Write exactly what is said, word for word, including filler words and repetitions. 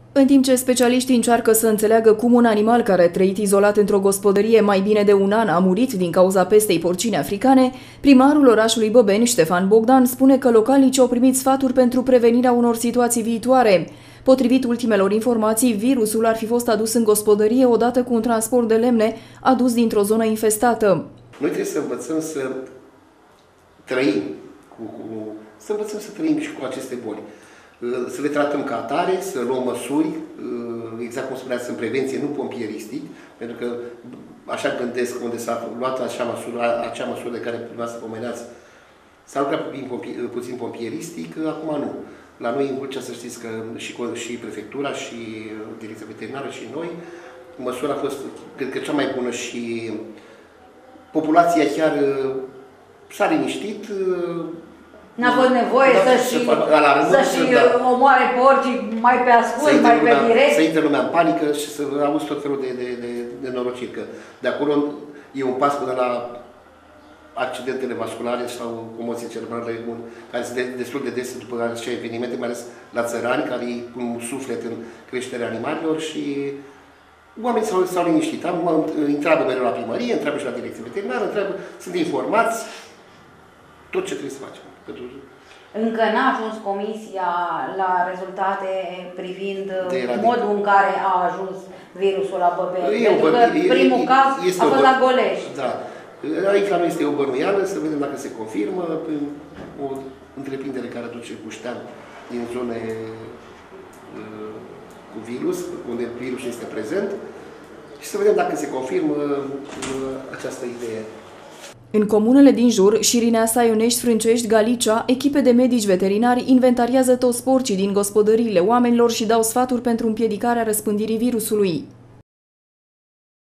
În timp ce specialiștii încearcă să înțeleagă cum un animal care a trăit izolat într-o gospodărie mai bine de un an a murit din cauza pestei porcine africane, primarul orașului Băbeni, Ștefan Bogdan, spune că localnicii au primit sfaturi pentru prevenirea unor situații viitoare. Potrivit ultimelor informații, virusul ar fi fost adus în gospodărie odată cu un transport de lemne adus dintr-o zonă infestată. Noi trebuie să învățăm să trăim, cu, cu, să învățăm să trăim și cu aceste boli. Să le tratăm ca atare, să luăm măsuri, exact cum spuneați, în prevenție, nu pompieristic, pentru că așa gândesc unde s-a luat acea măsură, acea măsură de care prima să pomeneați, s-a lucrat puțin pompieristic, acum nu. La noi în Vâlcea, să știți că și, și prefectura, și direcția veterinară, și noi, măsura a fost, cred că, cea mai bună și populația chiar s-a liniștit. N-a fost nevoie da, să-și să să da. omoare porcii mai pe ascult, mai pe direct. Să intre lumea în panică și să auzi tot felul de, de, de, de norociri. Că de acolo e un pas până la accidentele vasculare sau comoții cerebrale, care sunt destul de des după acele evenimente, mai ales la țărani, care îi pun suflet în creșterea animalelor și oamenii s-au liniștit. Întreabă mereu la primărie, întreabă și la direcție veterinară, întreabă, sunt informați, tot ce trebuie să facem. Încă n-a ajuns comisia la rezultate privind modul în care a ajuns virusul la Băbeni. Pentru că primul caz a fost la Goleș. Da. Aici la noi este o bănuială, să vedem dacă se confirmă prin o întreprindere care aduce buștean din zone uh, cu virus, unde virusul este prezent, și să vedem dacă se confirmă uh, această idee. În comunele din jur, Șirinea, Saionești, Frâncești, Galicea, echipe de medici veterinari inventariază toți porcii din gospodăriile oamenilor și dau sfaturi pentru împiedicarea răspândirii virusului.